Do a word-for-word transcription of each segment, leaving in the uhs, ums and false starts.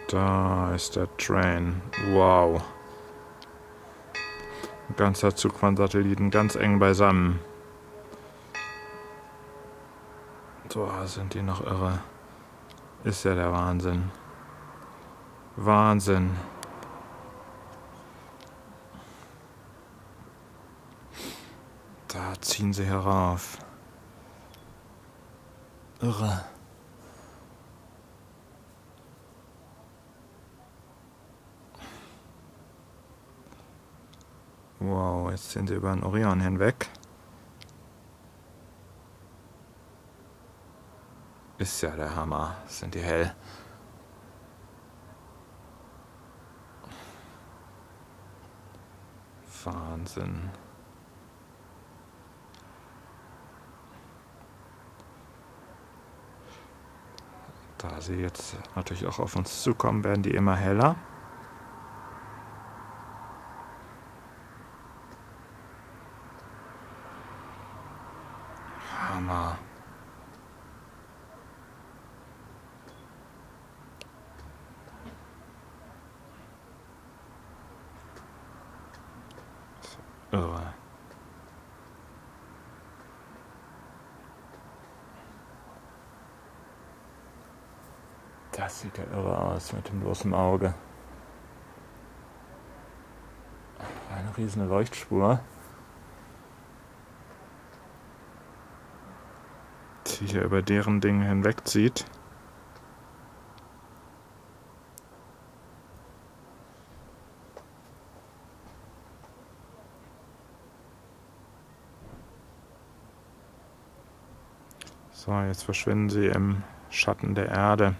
Da ist der Train. Wow. Ein ganzer Zug von Satelliten ganz eng beisammen. So, sind die noch irre. Ist ja der Wahnsinn. Wahnsinn. Da ziehen sie herauf. Irre. Wow, jetzt sind sie über den Orion hinweg. Ist ja der Hammer. Sind die hell. Wahnsinn. Da sie jetzt natürlich auch auf uns zukommen, werden die immer heller. Hammer. Irre. Das sieht ja irre aus mit dem bloßen Auge. Eine riesen Leuchtspur, die hier über deren Dinge hinwegzieht. So, jetzt verschwinden sie im Schatten der Erde.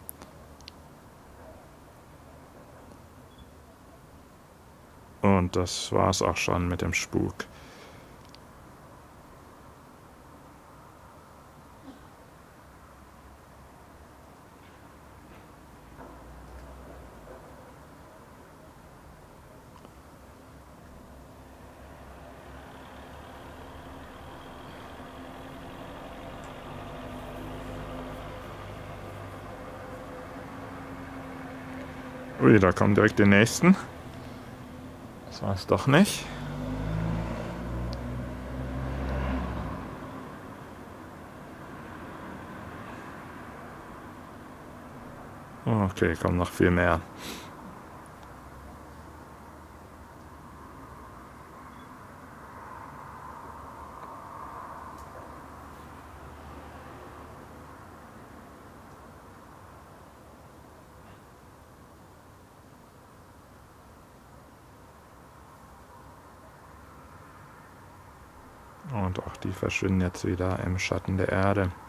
Und das war's auch schon mit dem Spuk. Ui, da kommen direkt die nächsten. Das war es doch nicht. Okay, kommen noch viel mehr. Und auch die verschwinden jetzt wieder im Schatten der Erde.